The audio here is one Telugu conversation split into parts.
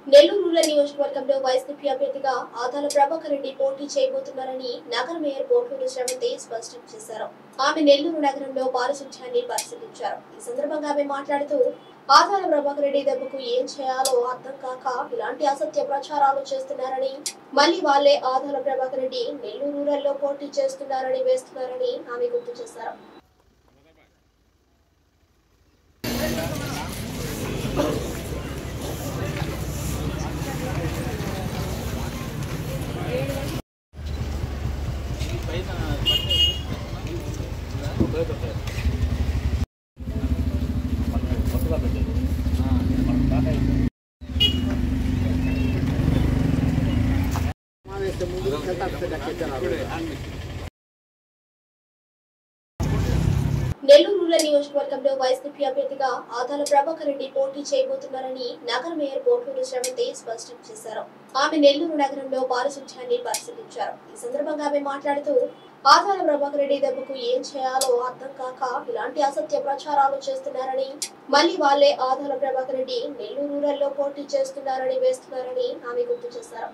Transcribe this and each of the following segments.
నెల్లూరు రూరల్ నియోజకవర్గంలో వైసీపీ అభ్యర్థిగా ఆదాల ప్రభాకర్ రెడ్డి పోటీ చేయబోతున్నారని నగర మేయర్ పోటూరు శ్రవంతి స్పష్టం చేశారు. ఆమె నెల్లూరు నగరంలో పారిశుధ్యాన్ని పరిశీలించారు. ఈ సందర్భంగా ఆమె మాట్లాడుతూ ఆదాల ప్రభాకర్ రెడ్డి దెబ్బకు ఏం చేయాలో అర్థం కాక ఇలాంటి అసత్య ప్రచారాలు చేస్తున్నారని, మళ్లీ వాళ్లే ఆదాల ప్రభాకర్ రెడ్డి నెల్లూరు రూరల్లో పోటీ చేస్తున్నారని వేస్తున్నారని ఆమె గుర్తు చేశారు. నెల్లూరు రూరల్ నియోజకవర్గంలో వైసీపీ అభ్యర్థిగా ఆదాల ప్రభాకర్ రెడ్డి పోటీ చేయబోతున్నారని నగర మేయర్ పోటూరు శ్రవంతి స్పష్టం చేశారు. ఆమె నెల్లూరు నగరంలో పారిశుధ్యాన్ని పరిశీలించారు. ఈ సందర్భంగా ఆమె మాట్లాడుతూ ఆదాల ప్రభాకర్ రెడ్డి దెబ్బకు ఏం చేయాలో అర్థం కాక ఇలాంటి అసత్య ప్రచారాలు చేస్తున్నారని, మళ్లీ వాళ్లే ఆదాల ప్రభాకర్ రెడ్డి నెల్లూరు రూరల్లో పోటీ చేస్తున్నారని వేస్తున్నారని ఆమె గుర్తు చేశారు.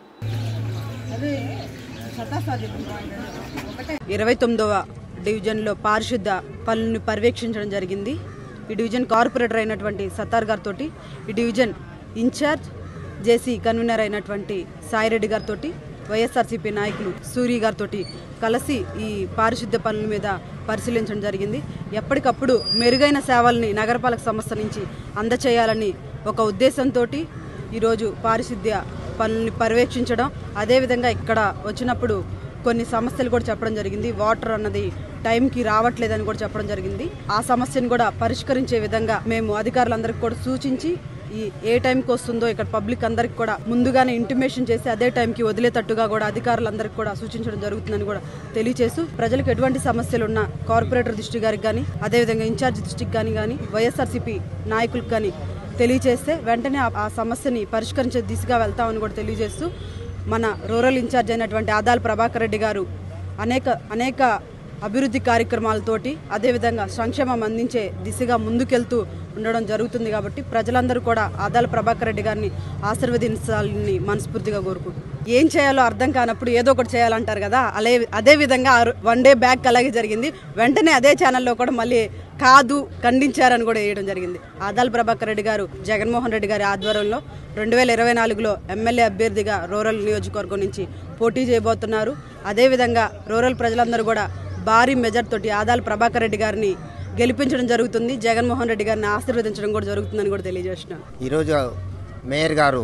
29వ డివిజన్లో పారిశుద్ధ పనులను పర్యవేక్షించడం జరిగింది. ఈ డివిజన్ కార్పొరేటర్ అయినటువంటి సత్తార్ గారితో, ఈ డివిజన్ ఇన్ఛార్జ్ జేసీ కన్వీనర్ అయినటువంటి సాయిరెడ్డి గారితో, వైఎస్ఆర్సీపీ నాయకులు సూరి గారితో కలిసి ఈ పారిశుద్ధ పనుల మీద పరిశీలించడం జరిగింది. ఎప్పటికప్పుడు మెరుగైన సేవల్ని నగరపాలక సంస్థ నుంచి అందచేయాలని ఒక ఉద్దేశంతో ఈరోజు పారిశుద్ధ్య పనుల్ని పర్యవేక్షించడం, అదేవిధంగా ఇక్కడ వచ్చినప్పుడు కొన్ని సమస్యలు కూడా చెప్పడం జరిగింది. వాటర్ అన్నది టైంకి రావట్లేదని కూడా చెప్పడం జరిగింది. ఆ సమస్యను కూడా పరిష్కరించే విధంగా మేము అధికారులందరికీ కూడా సూచించి ఏ టైంకి వస్తుందో ఇక్కడ పబ్లిక్ అందరికి కూడా ముందుగానే ఇంటిమేషన్ చేసి అదే టైంకి వదిలేటట్టుగా కూడా అధికారులందరికీ కూడా సూచించడం జరుగుతుందని కూడా తెలియజేస్తూ, ప్రజలకు ఎటువంటి సమస్యలు ఉన్నా కార్పొరేటర్ దృష్టి గారికి కానీ, అదేవిధంగా ఇన్ఛార్జ్ దృష్టికి కానీ వైఎస్ఆర్సీపీ నాయకులకు కానీ తెలియజేస్తే వెంటనే ఆ సమస్యని పరిష్కరించే దిశగా వెళ్తామని కూడా తెలియజేస్తూ, మన రూరల్ ఇన్ఛార్జ్ అయినటువంటి ఆదాల ప్రభాకర్ రెడ్డి గారు అనేక అభివృద్ధి కార్యక్రమాలతోటి అదేవిధంగా సంక్షేమం అందించే దిశగా ముందుకెళ్తూ ఉండడం జరుగుతుంది. కాబట్టి ప్రజలందరూ కూడా ఆదాల ప్రభాకర్ రెడ్డి గారిని ఆశీర్వదించాలని మనస్ఫూర్తిగా కోరుకుంటున్నాం. ఏం చేయాలో అర్థం కానప్పుడు ఏదో ఒకటి చేయాలంటారు కదా, అదేవిధంగా 1 డే బ్యాక్ అలాగే జరిగింది. వెంటనే అదే ఛానల్లో కూడా మళ్ళీ కాదు ఖండించారని కూడా వేయడం జరిగింది. ఆదాల ప్రభాకర్ రెడ్డి గారు జగన్మోహన్ రెడ్డి గారి ఆధ్వర్యంలో 2024లో ఎమ్మెల్యే అభ్యర్థిగా రూరల్ నియోజకవర్గం నుంచి పోటీ చేయబోతున్నారు. అదేవిధంగా రూరల్ ప్రజలందరూ కూడా భారీ మెజార్టీ తోటి ఆదాల ప్రభాకర్ రెడ్డి గారిని గెలిపించడం జరుగుతుంది. జగన్మోహన్ రెడ్డి గారిని ఆశీర్వదించడం కూడా జరుగుతుందని కూడా తెలియజేస్తున్నాను. ఈరోజు మేయర్ గారు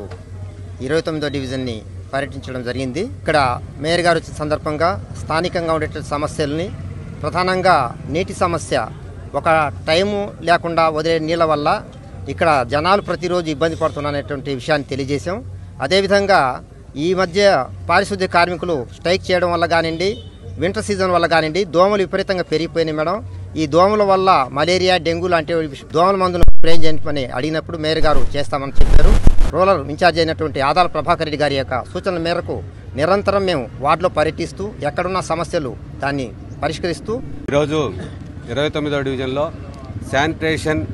29వ డివిజన్ని పర్యటించడం జరిగింది. ఇక్కడ మేయర్ గారు వచ్చిన సందర్భంగా స్థానికంగా ఉండేటువంటి సమస్యల్ని, ప్రధానంగా నీటి సమస్య, ఒక టైము లేకుండా వదిలే నీళ్ళ వల్ల ఇక్కడ జనాలు ప్రతిరోజు ఇబ్బంది పడుతున్నటువంటి విషయాన్ని తెలియజేశాం. అదేవిధంగా ఈ మధ్య పారిశుద్ధ్య కార్మికులు స్ట్రైక్ చేయడం వల్ల కానివ్వండి, వింటర్ సీజన్ వల్ల కానివ్వండి, దోమలు విపరీతంగా పెరిగిపోయినాయి మేడం. ఈ దోమల వల్ల మలేరియా, డెంగ్యూ లాంటి దోమల మందును స్ప్రే చేయమని అడిగినప్పుడు మేయర్ గారు చేస్తామని చెప్పారు. రూరల్ ఇన్ఛార్జ్ అయినటువంటి ఆదాల ప్రభాకర్ రెడ్డి గారి యొక్క సూచనల మేరకు నిరంతరం మేము వార్డులో పర్యటిస్తూ ఎక్కడున్న సమస్యలు దాన్ని పరిష్కరిస్తూ ఈరోజు 29వ డివిజన్లో శానిటేషన్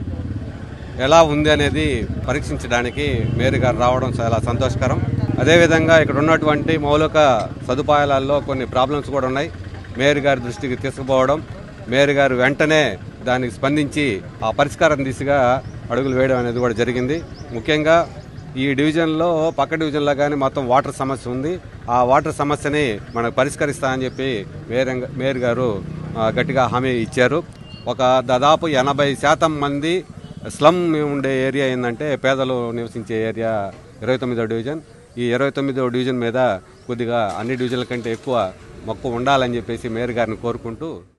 ఎలా ఉంది అనేది పరీక్షించడానికి మేయర్ గారు రావడం చాలా సంతోషకరం. అదేవిధంగా ఇక్కడ ఉన్నటువంటి మౌలిక సదుపాయాలలో కొన్ని ప్రాబ్లమ్స్ కూడా ఉన్నాయి. మేయర్ గారి దృష్టికి తీసుకుపోవడం, మేయర్ గారు వెంటనే దానికి స్పందించి ఆ పరిష్కారం దిశగా అడుగులు వేయడం అనేది కూడా జరిగింది. ముఖ్యంగా ఈ డివిజన్లో పక్క డివిజన్లో కానీ మొత్తం వాటర్ సమస్య ఉంది. ఆ వాటర్ సమస్యని మనకు పరిష్కరిస్తామని చెప్పి మేయర్ గారు గట్టిగా హామీ ఇచ్చారు. ఒక దాదాపు 80% మంది స్లమ్ ఉండే ఏరియా ఏంటంటే పేదలు నివసించే ఏరియా 29వ డివిజన్. ఈ 29వ డివిజన్ మీద కొద్దిగా అన్ని డివిజన్ల కంటే ఎక్కువ మక్కువ ఉండాలని చెప్పేసి మేయర్ గారిని కోరుకుంటూ